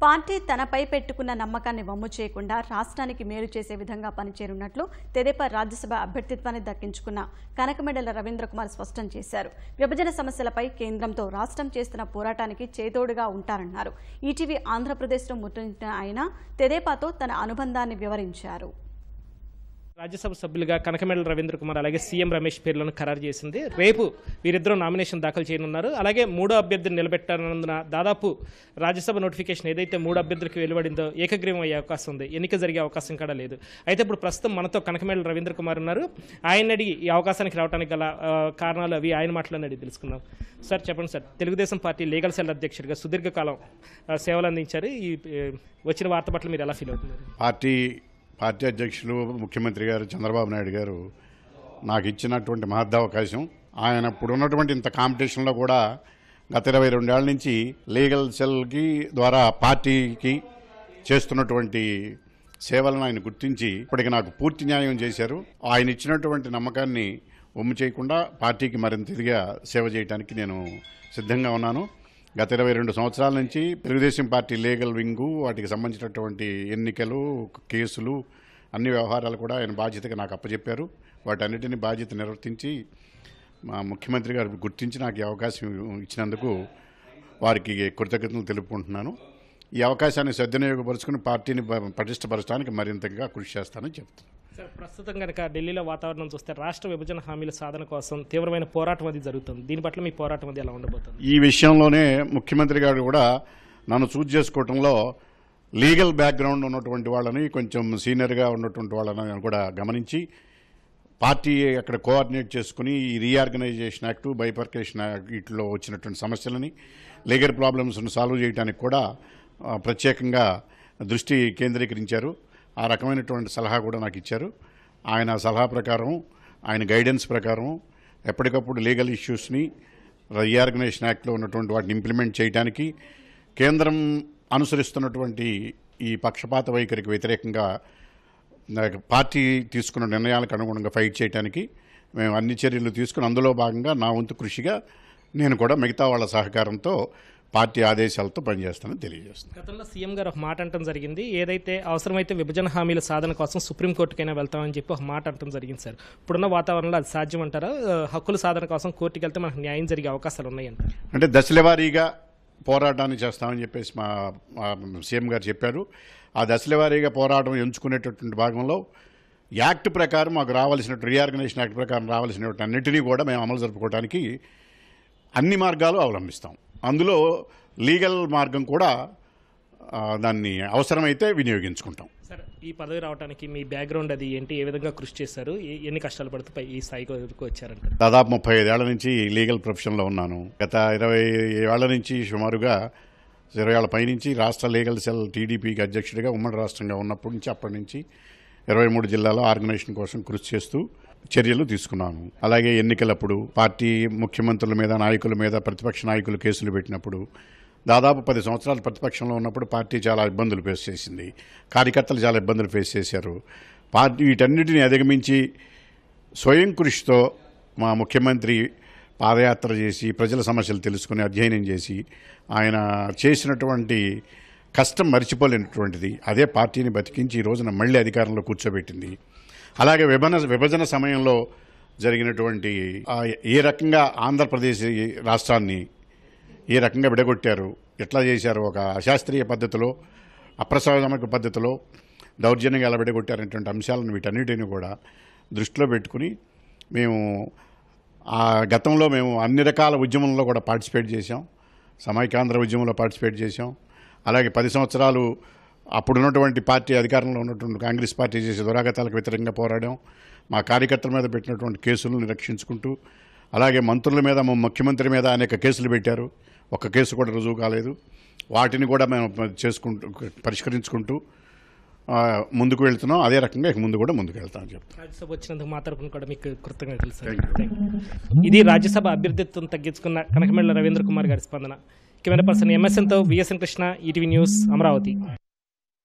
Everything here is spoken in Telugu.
పార్టీ తనపై పెట్టుకున్న నమ్మకాన్ని వమ్ము చేయకుండా రాష్ట్రానికి మేలు చేసే విధంగా పనిచేయనున్నట్లు తెదేపా రాజ్యసభ అభ్యర్థిత్వాన్ని దక్కించుకున్న కనకమెడల రవీంద్ర కుమార్ స్పష్టం చేశారు. విభజన సమస్యలపై కేంద్రంతో రాష్ట్రం చేస్తున్న పోరాటానికి చేదోడుగా ఉంటారన్నారు. ఈటీవీ ఆంధ్రప్రదేశ్లో ముట్టడించిన ఆయన తెదేపాతో తన అనుబంధాన్ని వివరించారు. రాజ్యసభ సభ్యులుగా కనకమెడల రవీంద్ర కుమార్ అలాగే సీఎం రమేష్ పేర్లను ఖరారు చేసింది. రేపు వీరిద్దరూ నామినేషన్ దాఖలు చేయనున్నారు. అలాగే మూడో అభ్యర్థిని నిలబెట్టాలన్నందున దాదాపు రాజ్యసభ నోటిఫికేషన్ ఏదైతే మూడు అభ్యర్థులకు వెలువడిందో ఏకగ్రీవం అయ్యే అవకాశం ఉంది. ఎన్నిక జరిగే అవకాశం కూడా లేదు. అయితే ఇప్పుడు ప్రస్తుతం మనతో కనకమెడల రవీంద్ర కుమార్ ఉన్నారు. ఆయన అడిగి ఈ అవకాశానికి రావడానికి గల కారణాలు అవి ఆయన మాటలను అడిగి తెలుసుకుందాం. సార్ చెప్పండి sir, Telugu Desam party legal cell అధ్యక్షుడిగా సుదీర్ఘకాలం సేవలు అందించారు. ఈ వచ్చిన వార్త పట్ల మీరు ఎలా ఫీల్ అవుతున్నారు? పార్టీ అధ్యక్షులు ముఖ్యమంత్రి గారు చంద్రబాబు నాయుడు గారు నాకు ఇచ్చినటువంటి మహదవకాశం. ఆయన ఇప్పుడు ఉన్నటువంటి ఇంత కాంపిటీషన్లో కూడా గత 22 ఏళ్ల నుంచి లీగల్ సెల్కి ద్వారా పార్టీకి చేస్తున్నటువంటి సేవలను ఆయన గుర్తించి ఇప్పటికి నాకు పూర్తి న్యాయం చేశారు. ఆయన ఇచ్చినటువంటి నమ్మకాన్ని వమ్ము చేయకుండా పార్టీకి మరింత ఇదిగా సేవ చేయడానికి నేను సిద్ధంగా ఉన్నాను. గత 22 సంవత్సరాల నుంచి తెలుగుదేశం పార్టీ లీగల్ వింగు, వాటికి సంబంధించినటువంటి ఎన్నికలు, కేసులు, అన్ని వ్యవహారాలు కూడా ఆయన బాధ్యతగా నాకు అప్పచెప్పారు. వాటన్నిటిని బాధ్యత నిర్వర్తించి మా ముఖ్యమంత్రి గారు గుర్తించి నాకు ఈ అవకాశం ఇచ్చినందుకు వారికి కృతజ్ఞతలు తెలుపుకుంటున్నాను. ఈ అవకాశాన్ని సద్వినియోగపరుచుకుని పార్టీని పటిష్టపరచడానికి మరింతగా కృషి చేస్తానని చెప్తున్నాను. సార్, ప్రస్తుతం కనుక ఢిల్లీలో వాతావరణం చూస్తే రాష్ట్ర విభజన హామీల సాధన కోసం తీవ్రమైన పోరాటం అది జరుగుతుంది. దీని పట్ల మీ పోరాటం అది ఎలా ఉండబోతుంది? ఈ విషయంలోనే ముఖ్యమంత్రి గారు కూడా నన్ను చూజ్ చేసుకోవడంలో లీగల్ బ్యాక్గ్రౌండ్ ఉన్నటువంటి వాళ్ళని, కొంచెం సీనియర్గా ఉన్నటువంటి వాళ్ళని కూడా గమనించి పార్టీ అక్కడ కోఆర్డినేట్ చేసుకుని ఈ రీఆర్గనైజేషన్ యాక్టు, బైపర్కేషన్ వీటిలో వచ్చినటువంటి సమస్యలని, లీగల్ ప్రాబ్లమ్స్ను సాల్వ్ చేయడానికి కూడా ప్రత్యేకంగా దృష్టి కేంద్రీకరించారు. ఆ రకమైనటువంటి సలహా కూడా నాకు ఇచ్చారు. ఆయన సలహా ప్రకారం, ఆయన గైడెన్స్ ప్రకారం ఎప్పటికప్పుడు లీగల్ ఇష్యూస్ని, రీఆర్గనైజేషన్ యాక్ట్లో ఉన్నటువంటి వాటిని ఇంప్లిమెంట్ చేయడానికి, కేంద్రం అనుసరిస్తున్నటువంటి ఈ పక్షపాత వైఖరికి వ్యతిరేకంగా పార్టీ తీసుకున్న నిర్ణయాలకు అనుగుణంగా ఫైట్ చేయడానికి మేము అన్ని చర్యలు తీసుకుని అందులో భాగంగా నా వంతు కృషిగా నేను కూడా మిగతా వాళ్ళ సహకారంతో పార్టీ ఆదేశాలతో పనిచేస్తానని తెలియజేస్తున్నాను. గతంలో సీఎం గారు ఒక మాట అంటం జరిగింది, ఏదైతే అవసరమైతే విభజన హామీల సాధన కోసం సుప్రీంకోర్టుకైనా వెళ్తామని చెప్పి ఒక మాట అంటం జరిగింది. సార్, ఇప్పుడున్న వాతావరణంలో అది సాధ్యం అంటారా? హక్కుల సాధన కోసం కోర్టుకు వెళ్తే మనకు న్యాయం జరిగే అవకాశాలు ఉన్నాయంటారు? అంటే దశలవారీగా పోరాటాన్ని చేస్తామని చెప్పేసి మా సీఎం గారు చెప్పారు. ఆ దశలవారీగా పోరాటం ఎంచుకునేటటువంటి భాగంలో యాక్ట్ ప్రకారం మాకు రావాల్సిన రీఆర్గనైజేషన్ యాక్ట్ ప్రకారం రావాల్సినటువంటి అన్నింటినీ కూడా మేము అమలు జరుపుకోవడానికి అన్ని మార్గాలు అవలంబిస్తాం. అందులో లీగల్ మార్గం కూడా దాన్ని అవసరమైతే వినియోగించుకుంటాం. సార్, ఈ పదవి రావడానికి మీ బ్యాక్గ్రౌండ్ అది ఏంటి? ఏ విధంగా కృషి చేశారు? ఎన్ని కష్టాలు పడుతూ ఈ స్థాయికి వరకు వచ్చారంటారు? దాదాపు 35 ఏళ్ల నుంచి లీగల్ ప్రొఫెషన్లో ఉన్నాను. గత 20 ఏళ్ల నుంచి సుమారుగా 20 ఏళ్ల పైనుంచి రాష్ట్ర లీగల్ సెల్ టీడీపీకి అధ్యక్షుడిగా ఉమ్మడి రాష్ట్రంగా ఉన్నప్పటి నుంచి అప్పటి నుంచి 23 జిల్లాలో ఆర్గనైజేషన్ కోసం కృషి చేస్తూ చర్యలు తీసుకున్నాను. అలాగే ఎన్నికలప్పుడు పార్టీ ముఖ్యమంత్రుల మీద, నాయకుల మీద, ప్రతిపక్ష నాయకులు కేసులు పెట్టినప్పుడు దాదాపు 10 సంవత్సరాలు ప్రతిపక్షంలో ఉన్నప్పుడు పార్టీ చాలా ఇబ్బందులు ఫేస్ చేసింది. కార్యకర్తలు చాలా ఇబ్బందులు ఫేస్ చేశారు. పార్టీ వీటన్నిటిని అధిగమించి స్వయం కృషితో మా ముఖ్యమంత్రి పాదయాత్ర చేసి ప్రజల సమస్యలు తెలుసుకుని అధ్యయనం చేసి ఆయన చేసినటువంటి కష్టం మర్చిపోలేనటువంటిది. అదే పార్టీని బతికించి ఈ రోజున మళ్ళీ అధికారంలో కూర్చోబెట్టింది. అలాగే విభజన సమయంలో జరిగినటువంటి ఏ రకంగా ఆంధ్రప్రదేశ్ రాష్ట్రాన్ని ఏ రకంగా విడగొట్టారు, ఎట్లా చేశారు, ఒక అశాస్త్రీయ పద్ధతిలో, అప్రసాదమిక పద్ధతిలో దౌర్జన్యంగా ఎలా విడగొట్టారనేటువంటి అంశాలను వీటన్నిటిని కూడా దృష్టిలో పెట్టుకుని మేము గతంలో మేము అన్ని రకాల ఉద్యమంలో కూడా పార్టిసిపేట్ చేశాం. సమైక్యాంధ్ర ఉద్యమంలో పార్టిసిపేట్ చేశాం. అలాగే 10 సంవత్సరాలు అప్పుడున్నటువంటి పార్టీ అధికారంలో ఉన్నటువంటి కాంగ్రెస్ పార్టీ చేసే దురాగతాలకు వ్యతిరేకంగా పోరాడాం. మా కార్యకర్తల మీద పెట్టినటువంటి కేసులను రక్షించుకుంటూ, అలాగే మంత్రుల మీద, మా ముఖ్యమంత్రి మీద అనేక కేసులు పెట్టారు. ఒక్క కేసు కూడా రుజువు కాలేదు. వాటిని కూడా మేము పరిష్కరించుకుంటూ ముందుకు వెళ్తున్నాం. అదే రకంగా ముందు కూడా ముందుకు వెళ్తామని చెప్తాం. రాజ్యసభ వచ్చినందుకు మా తరపున కూడా మీకు కృతజ్ఞతలు సార్. ఇది రాజ్యసభ అభ్యర్థిత్వం తగ్గించుకున్న కనకమెడల రవీంద్ర కుమార్ గారి స్పందన. కెమెరా పర్సన్ ఎంఎస్ఎన్తో VSN Krishna, ETV news, Amaravati.